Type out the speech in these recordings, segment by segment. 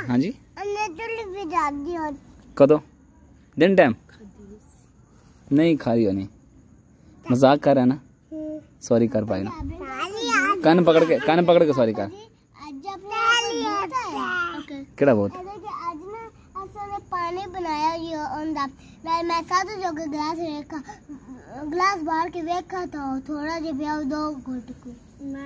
हाँ जी कदों दिन टाइम नहीं खा रही हो नहीं मजाक कर रहा है ना सॉरी कर पाई ना कान पकड़ के सॉरी कर केड़ा बहुत पानी बनाया मैं साथ जो गिलास बाहर के देखा था थोड़ा जो पिया दो घुट को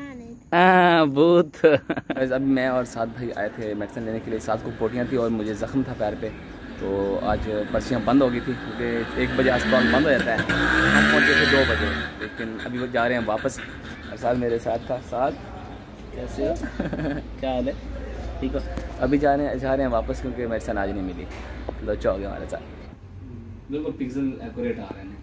बहुत अभी मैं और साथ भाई आए थे मेडिसिन लेने के लिए। साथ को पोटियाँ थी और मुझे ज़ख्म था पैर पे, तो आज पर्चियाँ बंद हो गई थी क्योंकि 1 बजे आसपास बंद हो जाता है। हम पहुँचे थे 2 बजे, लेकिन अभी वो जा रहे हैं वापस। और साथ मेरे साथ था। साथ कैसे हो? क्या हाल है? ठीक हो? अभी जा रहे हैं वापस क्योंकि मेडिसिन आज नहीं मिली। लोचा हो गया हमारे साथ। बिल्कुल पिक्सल एक्यूरेट आ रहे हैं।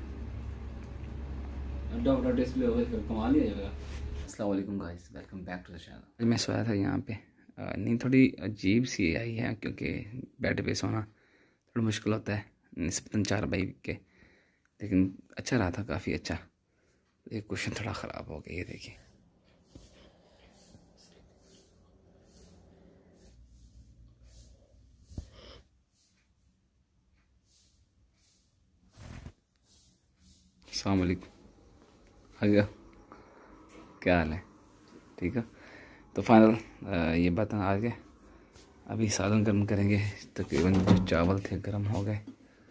डिस्प्ले हो गया फिर कमाल ही आ जाएगा। अस्सलाम वालेकुम guys, welcome back to the channel. मैं सोया था यहाँ पे, नींद थोड़ी अजीब सी आई है क्योंकि बेड पे सोना थोड़ा मुश्किल होता है निस्बतन 4 बाई के, लेकिन अच्छा रहा था, काफ़ी अच्छा। ये क्वेश्चन थोड़ा ख़राब हो गया, ये देखिए। अस्सलाम वालेकुम, आ गया, क्या हाल है? ठीक है। तो फाइनल ये बात आ गए। अभी सालन गर्म करेंगे। तकरीबन जो चावल थे गर्म हो गए।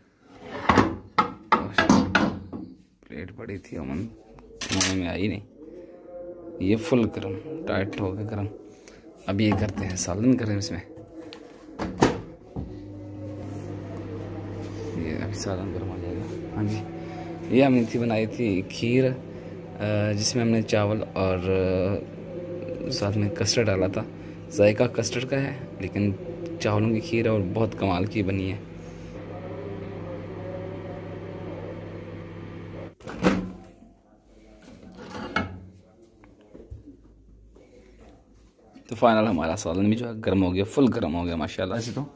प्लेट पड़ी थी अमन खाने में आई नहीं, ये फुल गर्म टाइट हो गया गर्म। अभी ये करते हैं सालन करें इसमें। ये अभी सालन गर्म हो जाएगा। हाँ जी, ये हमने थी बनाई थी खीर, जिसमें हमने चावल और साथ में कस्टर्ड डाला था। जायका कस्टर्ड का है लेकिन चावलों की खीर है और बहुत कमाल की बनी है। तो फाइनल हमारा सालन भी जो है गर्म हो गया, फुल गर्म हो गया माशाल्लाह से। तो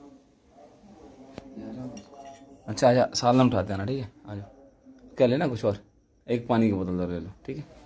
अच्छा आजा सालन उठाते हैं ना, ठीक है? आ जाओ, क्या लेना कुछ और? एक पानी की बोतल ले लो, ठीक है?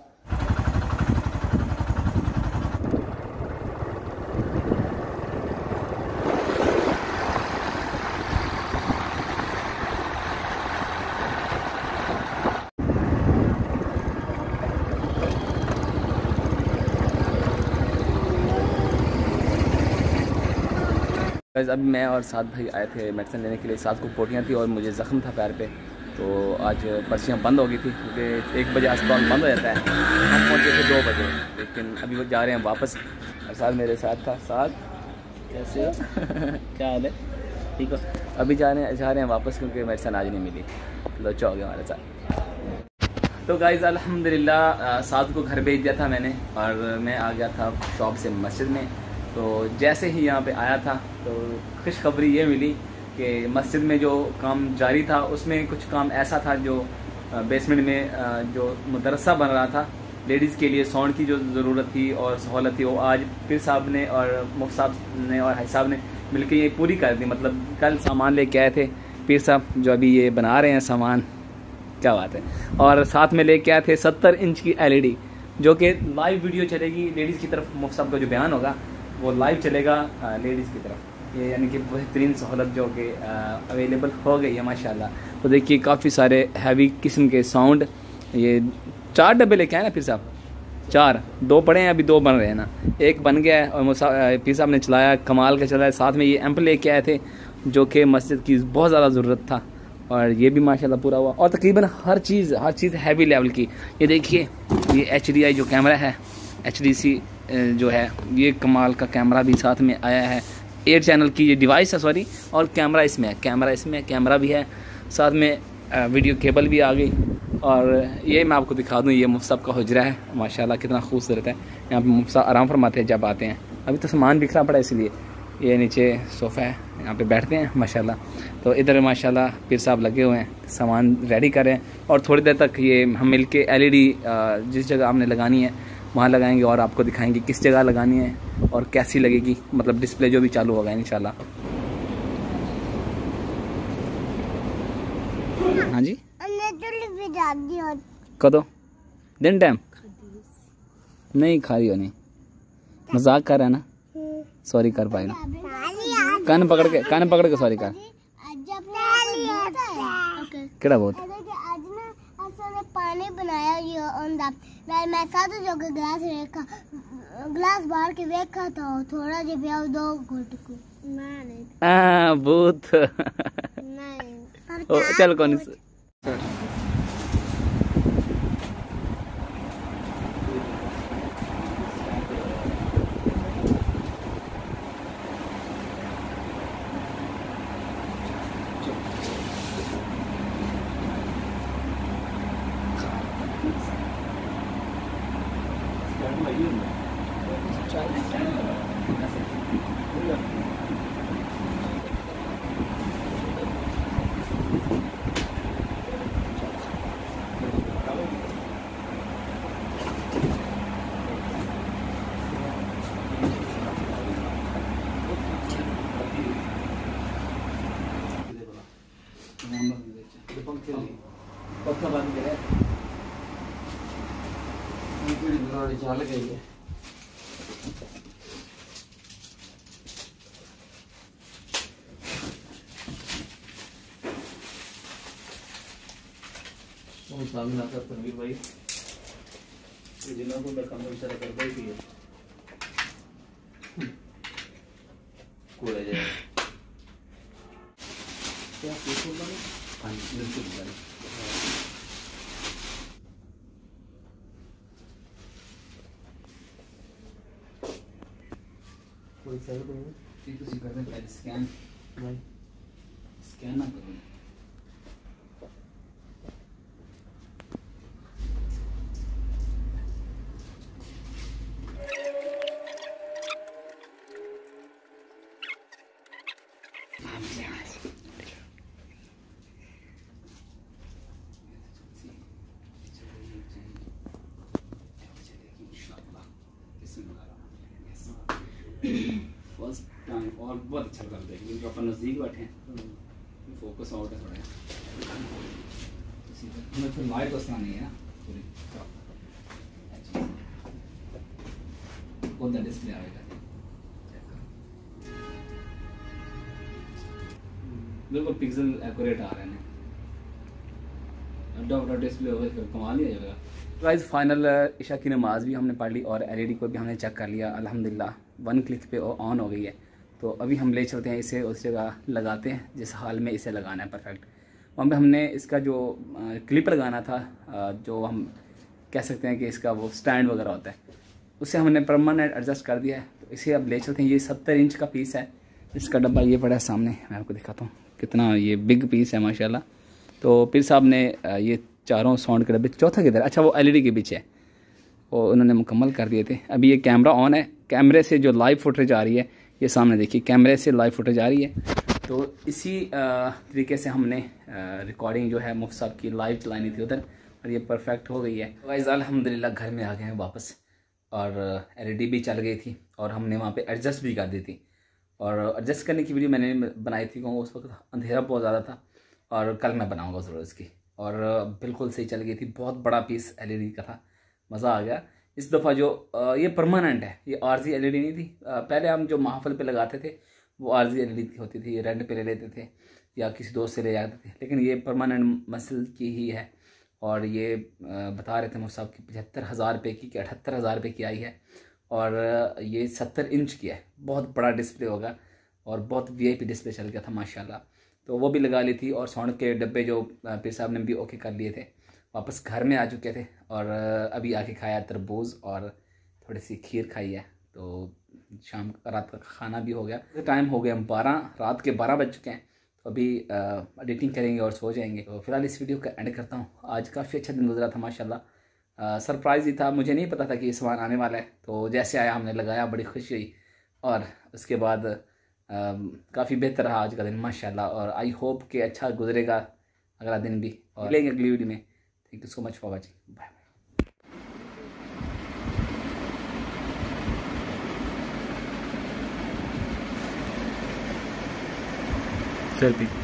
अभी मैं और साथ भाई आए थे मेडिसिन लेने के लिए। साथ को पोटियाँ थी और मुझे ज़ख्म था पैर पे, तो आज पर्चियाँ बंद हो गई थी क्योंकि 1 बजे आसपास बंद हो जाता है। हम पहुँचे थे 2 बजे, लेकिन अभी वो जा रहे हैं वापस। और साथ मेरे साथ था। साथ कैसे हो? क्या हाल है? ठीक हो? अभी जा रहे हैं वापस क्योंकि मेडिसिन आज नहीं मिली। लोचा हो गया हमारे साथ। तो गाइज़ अल्हम्दुलिल्लाह साथ को घर भेज दिया था मैंने और मैं आ गया था शॉप से मस्जिद में। तो जैसे ही यहाँ पे आया था तो खुशखबरी ये मिली कि मस्जिद में जो काम जारी था उसमें कुछ काम ऐसा था जो बेसमेंट में जो मदरसा बन रहा था लेडीज़ के लिए, साउंड की जो ज़रूरत थी और सहूलत थी, वो आज पीर साहब ने और मुफ्ती साहब ने और हाई साहब ने मिलकर ये पूरी कर दी। मतलब कल सामान लेके आए थे पीर साहब, जो अभी ये बना रहे हैं सामान, क्या बात है। और साथ में लेके आए थे 70 इंच की LED, जो कि लाइव वीडियो चलेगी लेडीज़ की तरफ। मुफ्ती साहब का जो बयान होगा वो लाइव चलेगा लेडीज़ की तरफ। ये यानी कि बेहतरीन सहूलत जो कि अवेलेबल हो गई है माशाल्लाह। तो देखिए काफ़ी सारे हैवी किस्म के साउंड, ये 4 डब्बे लेके आए ना पीर साहब, 4, 2 पड़े हैं, अभी 2 बन रहे हैं ना, 1 बन गया है और पीर साहब ने चलाया, कमाल का चला है। साथ में ये एम्प लेके आए थे जो कि मस्जिद की बहुत ज़्यादा ज़रूरत था, और ये भी माशाल्लाह पूरा हुआ। और तकरीबन हर चीज़ हैवी लेवल की। ये देखिए ये HDI जो कैमरा है, HDC जो है, ये कमाल का कैमरा भी साथ में आया है। 8 चैनल की ये डिवाइस है, सॉरी, और कैमरा इसमें है, कैमरा भी है, साथ में वीडियो केबल भी आ गई। और ये मैं आपको दिखा दूँ, ये मुफ्ती साहब का हुजरा है माशाल्लाह, कितना खूबसूरत है। यहाँ पे मुफ्ती साहब आराम फरमाते हैं जब आते हैं। अभी तो सामान बिखरा पड़ा है इसलिए। ये नीचे सोफ़ा है, यहाँ पे बैठते हैं माशाल्लाह। तो इधर माशाल्लाह पीर साहब लगे हुए हैं, सामान रेडी कर रहे हैं। और थोड़ी देर तक ये हम मिल के LED जिस जगह हमने लगानी है वहाँ लगाएंगे और आपको दिखाएंगे किस जगह लगानी है और कैसी लगेगी, मतलब डिस्प्ले जो भी चालू होगा इंशाल्लाह। हाँ जी कदों दिन टाइम नहीं खा रही हो नहीं मजाक कर रहा है ना, सॉरी कर पाई ना। कान पकड़ के सॉरी कर केड़ा बहुत आज ना असने पानी बनाया ये ओंदा मैं साथ जो गिलास रखा गिलास बाहर के देखा तो थोड़ा जे पिया दो घुट को नहीं बहुत नहीं चल कौन पक्का बंद करे चल गई है सामने आकर तनवीर भाई जिन्हों को मैं कम इशारा करता ही है कोई जाए क्या पूछो बने पानी बिल्कुल बने कोई सही नहीं है तो सीखा था पहले स्कैन ना करो फर्स्ट टाइम और बहुत अच्छा लगा था क्योंकि अपन नज़दीक बैठे हैं फोकस आउट है थोड़ा मैं फिर लाइट तो नहीं है ना पूरी कौन सा डिस्प्ले आएगा बिल्कुल पिक्सल एक्यूरेट आ रहे हैं डॉट डिस्प्ले हो फिर कमाल ही जाएगा। गाइस फाइनल इशा की नमाज भी हमने पढ़ ली और एलईडी को भी हमने चेक कर लिया अल्हम्दुलिल्लाह 1 क्लिक पे ऑन हो गई है। तो अभी हम ले चलते हैं इसे उस जगह लगाते हैं जिस हाल में इसे लगाना है परफेक्ट। वहाँ पे हमने इसका जो क्लिप लगाना था जो हम कह सकते हैं कि इसका वो स्टैंड वगैरह होता है उसे हमने परमानेंट एडजस्ट कर दिया है। तो इसे अब ले चलते हैं। ये 70 इंच का पीस है। इसका डब्बा ये पड़ा है सामने, मैं आपको दिखाता हूँ कितना ये बिग पीस है माशाल्लाह। तो पीर साहब ने ये चारों साउंड के डब्बे, चौथा किधर, अच्छा वो एलईडी के पीछे है, वो उन्होंने मुकम्मल कर दिए थे। अभी ये कैमरा ऑन है, कैमरे से जो लाइव फुटेज आ रही है ये सामने देखिए, कैमरे से लाइव फुटेज आ रही है। तो इसी तरीके से हमने रिकॉर्डिंग जो है मुफ्त साहब की लाइव चलानी थी उधर और ये परफेक्ट हो गई है। गाइस अल्हम्दुलिल्लाह घर में आ गए हैं वापस और एलईडी भी चल गई थी और हमने वहाँ पे एडजस्ट भी कर दी थी। और एडजस्ट करने की वीडियो मैंने बनाई थी क्योंकि उस वक्त अंधेरा बहुत ज़्यादा था और कल मैं बनाऊँगा ज़रूर इसकी। और बिल्कुल सही चल गई थी, बहुत बड़ा पीस एलईडी का था, मज़ा आ गया। इस दफ़ा जो ये परमानेंट है, ये आरजी एलईडी नहीं थी। पहले हम जो महफिल पे लगाते थे वो आरजी एलईडी होती थी, रेंट पे ले लेते थे या किसी दोस्त से ले जाते थे, लेकिन ये परमानेंट मसल की ही है। और ये बता रहे थे मुझे साहब की 75,000 रुपये की, 78,000 रुपये की आई है और ये 70 इंच की है। बहुत बड़ा डिस्प्ले होगा और बहुत वीआईपी डिस्प्ले चल गया था माशाल्लाह। तो वो भी लगा ली थी और साउंड के डब्बे जो पीर साहब ने भी ओके कर लिए थे। वापस घर में आ चुके थे और अभी आके खाया तरबूज और थोड़ी सी खीर खाई है। तो शाम का रात का खाना भी हो गया। टाइम हो गया 12, रात के 12 बज चुके हैं। तो अभी एडिटिंग करेंगे और सो जाएंगे। तो फिलहाल इस वीडियो का एंड करता हूँ। आज काफ़ी अच्छा दिन गुजरा था माशाल्लाह, सरप्राइज़ ही था, मुझे नहीं पता था कि ये सामान आने वाला है। तो जैसे आया हमने लगाया, बड़ी खुशी हुई और उसके बाद काफ़ी बेहतर रहा आज का दिन माशाल्लाह। और आई होप कि अच्छा गुजरेगा अगला दिन भी। और मिलेंगे अगली वीडियो में। Thank you so much for watching, bye. Selfie